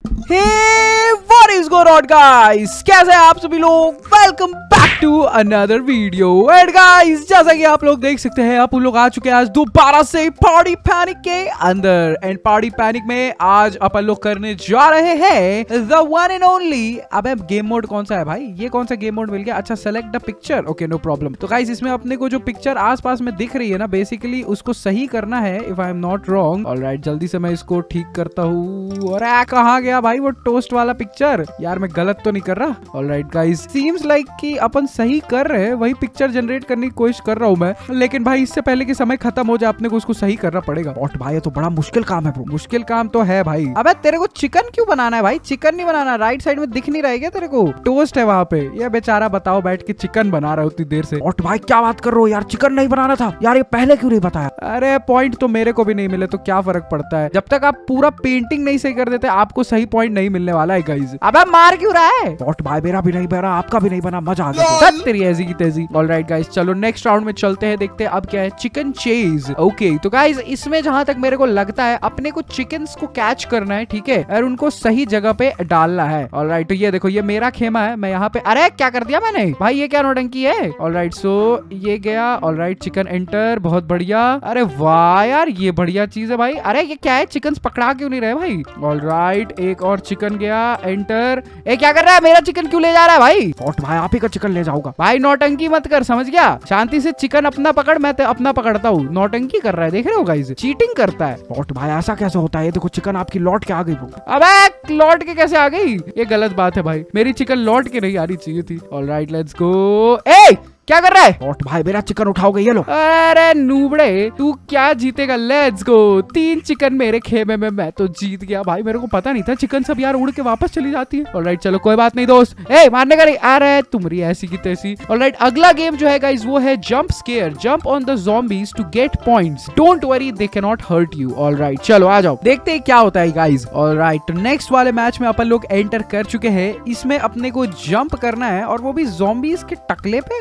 Hey, what is going on guys? कैसे हैं आप सभी लोग? Welcome back to another video. And guys, जैसा कि आप लोग देख सकते हैं, आप लोग आ चुके हैं आज दोबारा से पार्टी पैनिक के अंदर। एंड पार्टी पैनिक में आज अपन लोग करने जा रहे हैं द वन एंड ओनली। अबे गेम मोड कौन सा है भाई? ये कौन सा गेम मोड मिल गया? अच्छा, select the picture. Okay, no problem. तो गाइस, इसमें अपने को जो पिक्चर आसपास में दिख रही है ना, बेसिकली उसको सही करना है, if I am not wrong. Alright, जल्दी से मैं इसको ठीक करता हूँ। और कहाँ गया भाई वो टोस्ट वाला पिक्चर? यार मैं गलत तो नहीं कर रहा? ऑलराइट गाइस, सीम्स लाइक कि अपन सही कर रहे हैं, वही पिक्चर जनरेट करने की कोशिश कर रहा हूँ मैं। लेकिन भाई इससे पहले कि समय खत्म हो जाए, अपने को उसको सही करना पड़ेगा। और भाई ये तो बड़ा मुश्किल काम है ब्रो। मुश्किल काम तो है भाई। अबे तेरे को चिकन क्यों बनाना है भाई? चिकन नहीं बनाना। राइट साइड में दिख नहीं रहा है क्या तेरे को? टोस्ट है वहाँ पे। ये बेचारा बताओ बैठ के चिकन बना रहा है उतनी देर से। और भाई क्या बात कर रहे हो यार? चिकन नहीं बनाना था यार, ये पहले क्यों नहीं बताया? अरे पॉइंट तो मेरे को भी नहीं मिले तो क्या फर्क पड़ता है? जब तक आप पूरा पेंटिंग नहीं सही कर देते, आपको सही पॉइंट नहीं मिलने वाला है गाइस। अबे मार क्यों रहा है? और भाई मेरा भी नहीं बना, आपका भी नहीं बना, मजा आ गया तेरी ऐसी की तेजी। ऑलराइट गाइस, चलो नेक्स्ट राउंड में चलते हैं, देखते हैं अब क्या है। Chicken chase. ओके, तो गाइस इसमें जहां तक मेरे को लगता है अपने को चिकन्स को कैच करना है, ठीक है, और उनको सही जगह पे डालना है। ऑलराइट, तो ये देखो, ये मेरा खेमा है, मैं यहाँ पे। अरे क्या कर दिया मैंने भाई? ये क्या नौटंकी है? ऑलराइट, सो ये गया। ऑलराइट, चिकन एंटर, बहुत बढ़िया। अरे वाह यार, ये बढ़िया चीज है भाई। अरे ये क्या है? चिकन पकड़ा क्यों नहीं रहे भाई? ऑलराइट, एक और चिकन गया, एंटर। ए क्या कर रहा है? मेरा चिकन क्यों ले जा रहा है भाई? और भाई आप ही का चिकन ले जाऊंगा भाई। नौटंकी मत कर, समझ गया? शांति से चिकन अपना पकड़, मैं अपना पकड़ता हूँ। नौटंकी कर रहा है, देख रहे हो गाइस? चीटिंग करता है। और भाई ऐसा कैसे होता है? ये देखो चिकन आपकी लौट के आ गई। अबे लौट के कैसे आ गई? ये गलत बात है भाई, मेरी चिकन लौट के नहीं आनी चाहिए थी। ऑलराइट, लेट्स गो। ए क्या कर रहा है? और भाई मेरा चिकन उठाओगे? ये लो। अरे नूबड़े, तू क्या जीतेगा? Let's go. 3 चिकन मेरे खेमे में, मैं तो जीत गया भाई। मेरे को पता नहीं था चिकन सब यार उड़ के वापस चली जाती है। ऑलराइट, चलो कोई बात नहीं दोस्त। ए मारने का नहीं। अरे तुम्हारी ऐसी की तैसी। ऑलराइट, अगला गेम जो है गाइस वो है jump scare. Jump on the zombies to get points. Don't worry, they can not hurt you. Alright, चलो आ जाओ, देखते हैं क्या होता है गाइस। ऑलराइट, तो नेक्स्ट वाले मैच में अपन लोग एंटर कर चुके हैं। इसमें अपने को जंप करना है, और वो भी ज़ॉम्बीज के टकले पे।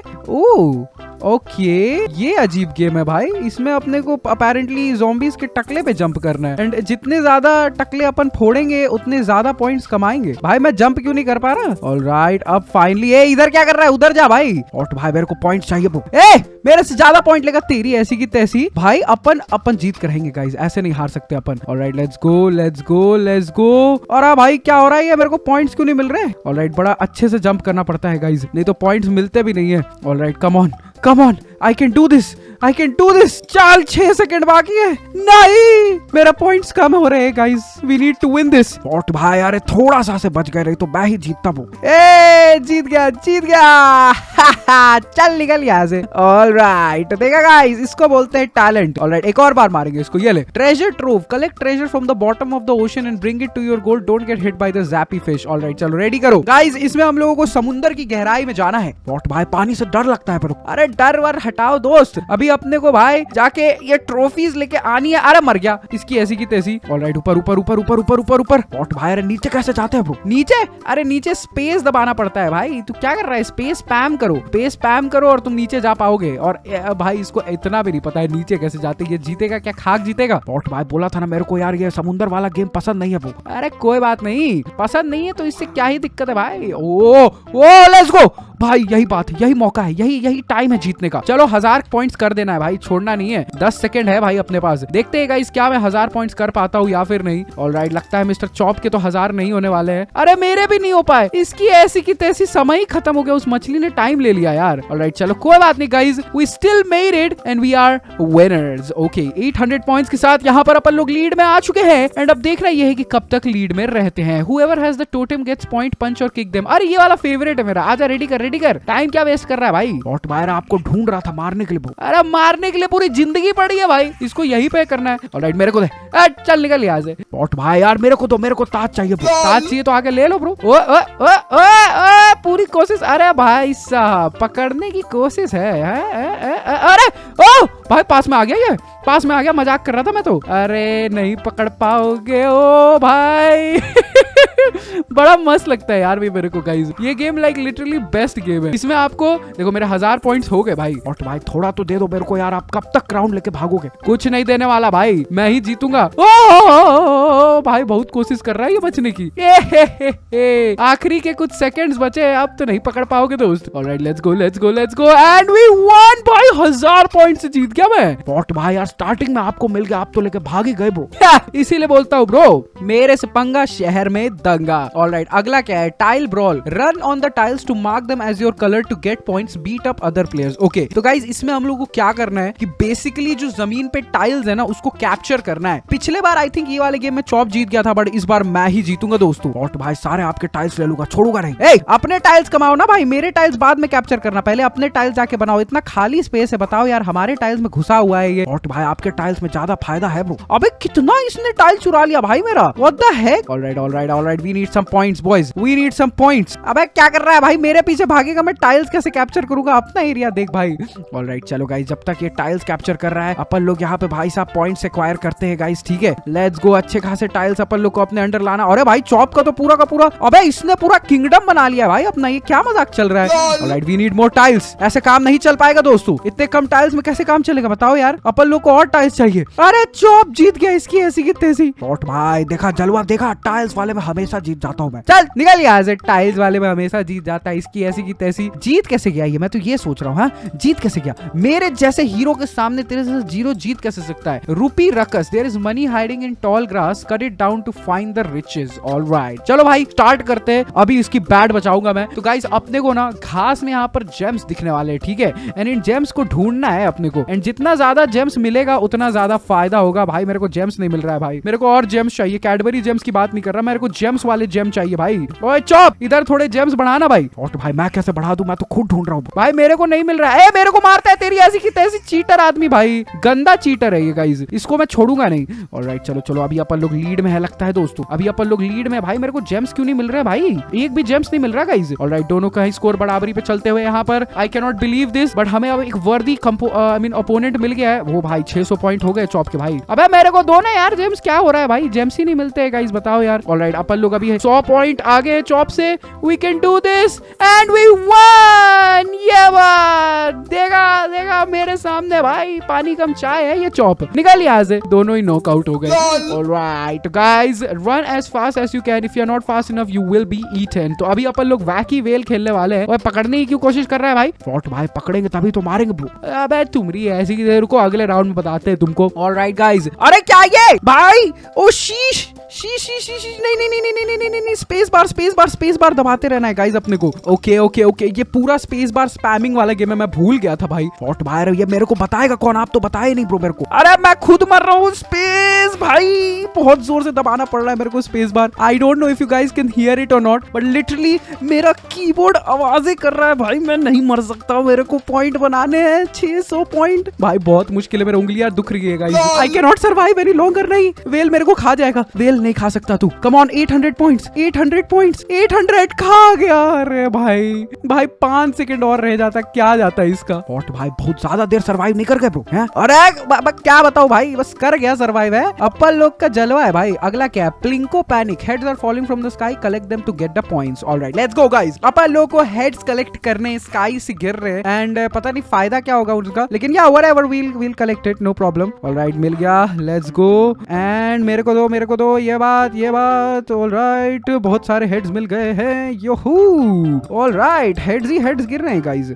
ओके, ये अजीब गेम है भाई। इसमें अपने को अपेरेंटली ज़ॉम्बीज के टकले पे जंप करना है, एंड जितने ज्यादा टकले अपन फोड़ेंगे उतने ज्यादा पॉइंट्स कमाएंगे। भाई मैं जंप क्यों नहीं कर पा रहा? ऑलराइट, अब फाइनली। ए इधर क्या कर रहा है? उधर जा भाई। और भाई मेरे को पॉइंट चाहिए। ए मेरे से ज्यादा पॉइंट लेगा, तेरी ऐसी की तैसी। भाई अपन जीत कर रहेंगे गाइस, ऐसे नहीं हार सकते अपन। Alright, let's go let's go let's go. और भाई क्या हो रहा है? ये मेरे को पॉइंट्स क्यों नहीं मिल रहे? ऑलराइट, बड़ा अच्छे से जंप करना पड़ता है गाइस, नहीं तो पॉइंट्स मिलते भी नहीं है। Alright, come on come on, I can do this, I can do this. चल 6 सेकंड बाकी है। नहीं, मेरा पॉइंट्स कम हो रहे हैं guys, we need to win this. और भाई यार थोड़ा सा से बच गए, रही तो मैं ही जीतता हूँ। ए जीत गया, जीत गया। चल निकल यहाँ से। ऑलराइट, देखा गाइस, इसको बोलते हैं टैलेंट। ऑलराइट, एक और बार मारेंगे इसको। ये ले, treasure trove. Collect treasure from the bottom of the ocean and bring it to your goal. Don't get hit by the zappy fish. Alright, चलो रेडी करो गाइस। इसमें हम लोगों को समुद्र की गहराई में जाना है। और भाई पानी से डर लगता है पर। अरे डर वर हटाओ दोस्त, अभी अपने को भाई जाके ये ट्रॉफीज लेके आनी है। अरे मर गया, इसकी ऐसी की तैसी। ऑलराइट, ऊपर ऊपर ऊपर ऊपर ऊपर ऊपर ऊपर। और भाई अरे नीचे कैसे जाते हैं ब्रो? नीचे? अरे नीचे स्पेस दबाना पड़ता है भाई। तू क्या कर रहा है? स्पेस स्पैम करो, स्पेस स्पैम करो और तुम नीचे जा पाओगे। और भाई इसको इतना भी नहीं पता है नीचे कैसे जाते। ये जीतेगा क्या? खाक जीतेगा। और भाई बोला था ना मेरे को यार, ये समुद्र वाला गेम पसंद नहीं है ब्रो। अरे कोई बात नहीं, पसंद नहीं है तो इससे क्या ही दिक्कत है भाई। ओ लेट्स गो भाई, यही बात है, यही मौका है, यही टाइम है जीतने का। चलो 1000 पॉइंट्स कर देना है भाई, छोड़ना नहीं है। 10 सेकंड है भाई अपने पास। देखते हैं गाइस क्या मैं 1000 पॉइंट्स कर पाता हूँ या फिर नहीं। ऑलराइट, लगता है मिस्टर चॉप के तो 1000 नहीं होने वाले हैं। अरे मेरे भी नहीं हो पाए, इसकी ऐसी की तैसी। समय ही खत्म हो गया, उस मछली ने टाइम ले लिया यार। ऑलराइट, चलो कोई बात नहीं guys, we still made it and we are winners. Okay, 800 points के साथ यहाँ पर अपन लोग लीड में आ चुके हैं। एंड अब देखना ये है कि कब तक लीड में रहते हैं। Whoever has the totem gets point, punch और kick them। अरे ये वाला फेवरेट है मेरा। आजा, रेडी कर, रेडी कर। टाइम क्या वेस्ट कर रहा है भाई? और भाई आपको ढूंढ रहा था मारने के लिए। अरे मारने के लिए पूरी जिंदगी पड़ी है भाई, इसको यही पे करना है। ऑलराइट, मेरे को दे। चल निकल यहाँ से। और भाई यार मेरे को ताज चाहिए। ताज चाहिए तो आगे ले लो ब्रो। पूरी कोशिश। अरे भाई साहब पकड़ने की कोशिश है। अरे ओ भाई पास में आ गया, ये पास में आ गया। मजाक कर रहा था मैं तो। अरे नहीं पकड़ पाओगे ओ भाई। बड़ा मस्त लगता है यार मेरे को गाइस। ये game like literally best game है। इसमें आपको देखो मेरे 1000 पॉइंट्स हो गए भाई। और भाई थोड़ा तो दे दो मेरे को यार, आप कब तक राउंड लेके भागोगे? कुछ नहीं देने वाला भाई, मैं ही जीतूंगा। ओ भाई बहुत कोशिश कर रहा है ये बचने की। आखिरी के कुछ सेकंड्स बचे, अब तो नहीं पकड़ पाओगे दोस्त। Alright let's go let's go let's go and we won भाई। 1000 पॉइंट से जीत गया मैं। बॉट भाई यार स्टार्टिंग में आपको मिल गया, आप तो लेके भाग ही गए ब्रो। इसीलिए बोलता हूँ ब्रो, मेरे से पंगा शहर में दंगा। ऑलराइट अगला क्या है? Tile brawl. Run on the tiles to mark them as your colour to get points, beat up other players. Okay तो गाइज इसमें हम लोग को क्या करना है कि बेसिकली जो जमीन पे टाइल्स है ना उसको कैप्चर करना है। पिछले बार आई थिंक ये वाले गेम में चॉप जीत गया था, बट इस बार मैं ही जीतूंगा दोस्तों। बॉट भाई सारे आपके टाइल्स ले लूंगा, छोड़ूंगा नहीं। ए, अपने टाइल्स कमाओ ना भाई, मेरे टाइल्स बाद में कैप्चर करना, पहले अपने टाइल्स जाके बनाओ। इतना खाली स्पेस है, बताओ यार, हमारे टाइल्स में घुसा हुआ है ये। बॉट भाई आपके टाइल्स में ज्यादा फायदा है ब्रो। अबे कितना इसने टाइल चुरा लिया भाई मेरा, what the heck. Alright alright alright we need some points boys, we need some points. अबे क्या कर रहा है भाई, मेरे पीछे भागेगा, मैं टाइल्स कैसे कैप्चर करूंगा अपना एरिया देख भाई। ऑलराइट चलो गाइस, जब तक ये टाइल्स कैप्चर कर रहा है अपन लोग यहाँ पे भाई साहब पॉइंट्स एक्वायर करते हैं गाइस, ठीक है। लेट्स गो, अच्छे खासे टाइल्स अपन लोग को अपने अंडर लाना। अरे भाई चॉप का तो पूरा का पूरा, अबे इसने पूरा किंगडम बना लिया भाई अपना, ये क्या मजाक चल रहा है। Alright we need more tiles, ऐसे काम नहीं चल पाएगा दोस्तों, इतने कम टाइल्स में कैसे काम चलेगा बताओ यार, अपन लोग को और टाइल्स चाहिए। अरे चॉप जीत गया इसकी ऐसी की तैसी। बॉट भाई देखा जलवा देखा, टाइल्स वाले में हमेशा जीत जाता हूँ मैं। चल निकल यहाँ से, टाइल्स वाले में हमेशा जीत जाता है, इसकी ऐसी की तैसी। जीत कैसे गया ये, मैं तो ये सोच रहा हूँ, हाँ जीत कैसे गया? मेरे जैसे हीरो के सामने तेरे से जीरो जीत कैसे सकता है? Rupee ruckus, there is money hiding in tall grass, cut it down to find the riches. Alright चलो भाई स्टार्ट करते हैं, अभी इसकी बैट बचाऊंगा मैं। तो गाइस अपने को ना घास में यहाँ पर जेम्स दिखने वाले हैं, ठीक है, एंड इन जेम्स को ढूंढना है अपने को, एंड जितना ज्यादा जेम्स मिलेगा उतना ज्यादा फायदा होगा। भाई मेरे को जेम्स नहीं मिल रहा है भाई, मेरे को और जेम्स चाहिए। कैडबरी जेम्स की बात नहीं कर रहा, मेरे को जेम्स वाले जेम चाहिए भाई। ओए चॉप इधर थोड़े जेम्स बढ़ाना भाई। और भाई मैं कैसे बढ़ा दूं, मैं तो खुद ढूंढ रहा हूँ भाई, मेरे को नहीं मिल रहा है। मेरे को मारता है तेरी ऐसी की तैसी, चीटर आदमी भाई, गंदा चीटर है ये गाइस, इसको मैं छोड़ूंगा नहीं। ऑलराइट चलो चलो, अभी अपन लोग लीड में है लगता है दोस्तों, अभी अपन लोग लीड में। भाई मेरे को जेम्स क्यों नहीं मिल रहा है भाई, एक भी जेम्स नहीं मिल रहा गाइस। ऑलराइट दोनों का स्कोर बराबरी पे चलते हुए यहाँ पर, I can not believe this, but हमें अब एक वर्दी ओपोनेंट मिल गया है। वो भाई 600 पॉइंट हो गए चॉप के भाई। अबे मेरे को दो ना यार जेम्स, क्या हो रहा है भाई, जेम्स ही नहीं मिलते हैं गाइस, बताओ यार। ऑलराइट अपन लोग अभी 100 पॉइंट आगे है चॉप से, we can do this and we won. ये बात देखा देखा मेरे सामने भाई, पानी कम चाय है ये चॉप। निकल यहाँ से, दोनों ही नॉकआउट हो गए। Alright guys run as fast as you can, if you are not fast enough you will be eaten. तो अभी अपन लोग वैकी वेल खेलने वाले हैं। और पकड़ने की क्यों कोशिश कर रहा है भाई? फॉट भाई पकड़ेंगे तभी तो मारेंगे ब्रो। अबे तुमरी ऐसी की रुको, अगले राउंड में बताते हैं तुमको। ऑलराइट गाइस, अरे क्या ये भाई, ओ शीश शीश शीश शीश, नहीं नहीं नहीं नहीं नहीं नहीं नहीं, स्पेस बार दबाते रहना है गाइस अपने को। ओके ओके ओके, ये पूरा स्पेस बार स्पैमिंग वाला गेम है, मैं भूल गया था भाई। फॉट भाई ये मेरे को बताएगा कौन, आप तो बताए नहीं ब्रो मेरे को। अरे मैं खुद मर रहा हूँ, स्पेस भाई बहुत जोर से दबाना पड़ रहा है मेरे को space bar. I don't know if you guys can hear it और नॉट, बट लिटरली मेरा कीबोर्ड आवाजें कर रहा है भाई, मैं नहीं मर सकता, मेरे को पॉइंट बनाने हैं 600 पॉइंट भाई, बहुत मुश्किल है, मेरी उंगलियां दुख रही है guys. I can not survive any longer. नहीं वेल मेरे को खा जाएगा, वेल नहीं खा सकता तू। कम ऑन 800 पॉइंट्स 800 पॉइंट्स 800 खा गया। अरे भाई भाई 5 सेकंड और रह जाता, क्या जाता है इसका। और भाई बहुत ज्यादा देर सर्वाइव नहीं कर गए ब्रो हैं? अरे क्या बताओ भाई, बस कर गया सर्वाइव है, अपन लोग का जलवा है भाई। अगला क्या है? Plinko panic, heads are falling from the sky, collect them to get the points. Alright let's go guys, अपन लोग को हेड्स कलेक्ट करने स्काई से गिर रहे हैं, एंड पता नहीं फायदा क्या होगा उनका, लेकिन या whatever we'll collect it, no problem. Alright मिल गया, लेट्स गो, एंड मेरे को दो ये बात। ऑलराइट बहुत सारे हेड्स मिल गए हैं, योहू। ऑलराइट हेड्स ही हेड्स गिर रहे हैं गाइस।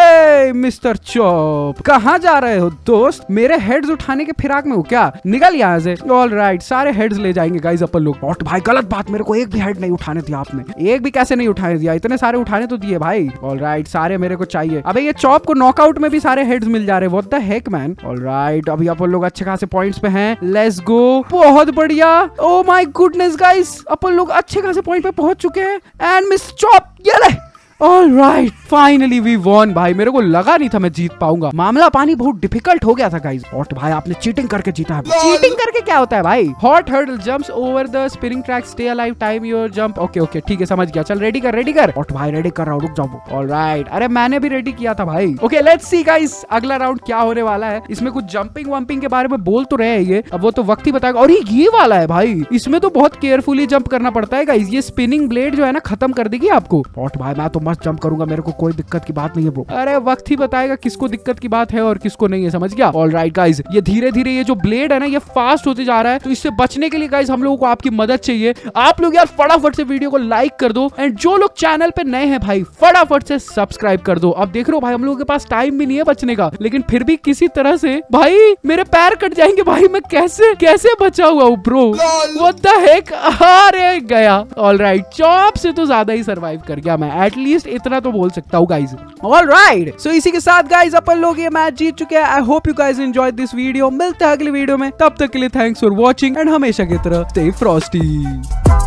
ए मिस्टर चॉप कहाँ जा रहे हो दोस्त, मेरे हेड्स उठाने के फिराक में हो क्या? निकल यहाँ से। ऑलराइट सारे हेड्स ले जाएंगे गाइस अपन लोग। और भाई गलत बात, मेरे को एक भी हेड नहीं उठाने दिया आपने। एक भी कैसे नहीं उठाने दिया, इतने सारे उठाने तो दिए भाई। ऑलराइट सारे मेरे को चाहिए। अबे ये चॉप को नॉकआउट में भी सारे हेड्स मिल जा रहे, what the heck man. Alright अभी अपन लोग अच्छे खासे पॉइंट्स पे हैं, लेट्स गो। बहुत बढ़िया, ओ माय गुडनेस गाइस, अपन लोग अच्छे खासे पॉइंट पे पहुंच चुके हैं, एंड मिस चॉप ये ले ऑलराइट, फाइनली वी वॉन भाई। मेरे को लगा नहीं था मैं जीत पाऊंगा। मामला पानी बहुत डिफिकल्ट हो गया था गाइस। और भाई आपने चीटिंग करके जीता है। चीटिंग करके क्या होता है भाई? Hot hurdle jumps over the spinning track, stay alive, time your jump. Okay okay ठीक है, समझ गया। चल रेडी कर। और भाई रेडी कर रहा हूँ, रुक जाओ। ऑलराइट, अरे मैंने भी रेडी किया था भाई। ओके लेट्स सी गाइस, अगला राउंड क्या होने वाला है। इसमें कुछ जंपिंग वंपिंग के बारे में बोल तो रहे हैं ये, अब वो तो वक्त ही बताएगा। और ये वाला है भाई, इसमें तो बहुत केयरफुली जंप करना पड़ता है गाइस। ये स्पिनिंग ब्लेड जो है ना खत्म कर देगी आपको। और भाई मैं तो मस्त जंप करूंगा, मेरे को कोई दिक्कत की बात नहीं है ब्रो। अरे वक्त ही बताएगा किसको दिक्कत की बात है और किसको नहीं है, समझ गया। ऑलराइट गाइस, ये धीरे धीरे ये जो ब्लेड है ना ये फास्ट होते जा रहा है, तो इससे बचने के लिए गाइस हम लोगों को आपकी मदद चाहिए। आप लोग यार फटाफट से वीडियो को लाइक कर दो, एंड जो लोग चैनल पे नए हैं भाई फटाफट से सब्सक्राइब कर दो। अब देख रहे हो भाई हम लोगों के पास टाइम भी नहीं है बचने का, लेकिन फिर भी किसी तरह से भाई मेरे पैर कट जाएंगे भाई। मैं कैसे बचा हुआ हूँ ब्रो, व्हाट द हेक। अरे गया। ऑलराइट, चॉप से तो ज्यादा ही सर्वाइव कर गया मैं, एटलीस्ट इतना तो बोल सकता हूँ गाइस। ऑलराइट, सो इसी के साथ गाइस अपन लोग ये मैच जीत चुके हैं। I hope you guys enjoyed this video. मिलते हैं अगली वीडियो में, तब तक के लिए थैंक्स फॉर वॉचिंग, एंड हमेशा की तरह स्टे फ्रॉस्टी।